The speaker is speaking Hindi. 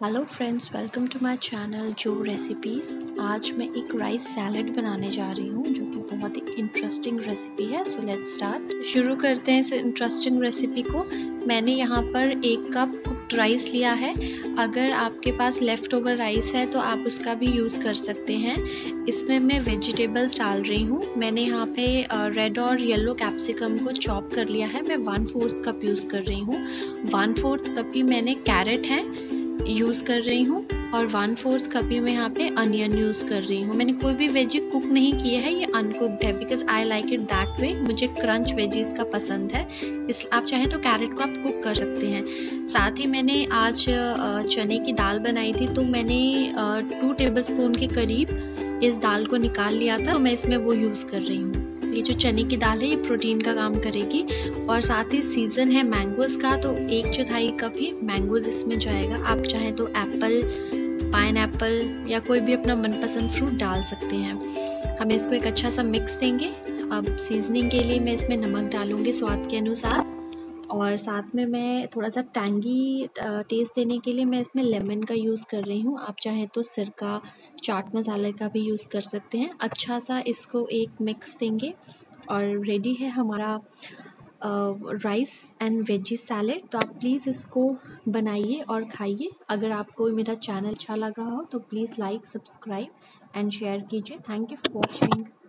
Hello friends, welcome to my channel जो रेसिपीज़। आज मैं एक राइस सैलड बनाने जा रही हूँ जो कि बहुत ही इंटरेस्टिंग रेसिपी है। So let's start. शुरू करते हैं इस इंटरेस्टिंग रेसिपी को। मैंने यहाँ पर 1 कप कुक्ड राइस लिया है। अगर आपके पास लेफ़्ट ओवर राइस है तो आप उसका भी यूज़ कर सकते हैं। इसमें मैं वेजिटेबल्स डाल रही हूँ। मैंने यहाँ पे रेड और येलो कैप्सिकम को चॉप कर लिया है। मैं 1/4 कप यूज़ कर रही हूँ। 1/4 कप ही मैंने कैरेट है यूज़ कर रही हूँ और 1/4 कप ही मैं यहाँ पे अनियन यूज़ कर रही हूँ। मैंने कोई भी वेजी कुक नहीं किया है, ये अनकुक्ड है because I like it that way. मुझे क्रंच वेजीज का पसंद है, इस आप चाहें तो कैरेट को आप कुक कर सकते हैं। साथ ही मैंने आज चने की दाल बनाई थी, तो मैंने 2 टेबलस्पून के करीब इस दाल को निकाल लिया था, तो मैं इसमें वो यूज़ कर रही हूँ। ये जो चने की दाल है ये प्रोटीन का काम करेगी। और साथ ही सीज़न है मैंगोज़ का, तो 1/4 कप ही मैंगोज़ इसमें जाएगा। आप चाहें तो एप्पल, पाइनएप्पल या कोई भी अपना मनपसंद फ्रूट डाल सकते हैं। हम इसको एक अच्छा सा मिक्स देंगे। अब सीजनिंग के लिए मैं इसमें नमक डालूँगी स्वाद के अनुसार, और साथ में मैं थोड़ा सा टैंगी टेस्ट देने के लिए मैं इसमें लेमन का यूज़ कर रही हूँ। आप चाहें तो सिरका, चाट मसाले का भी यूज़ कर सकते हैं। अच्छा सा इसको एक मिक्स देंगे और रेडी है हमारा राइस एंड वेजी सैलेड। तो आप प्लीज़ इसको बनाइए और खाइए। अगर आपको मेरा चैनल अच्छा लगा हो तो please like, subscribe and share कीजिए। Thank you for watching.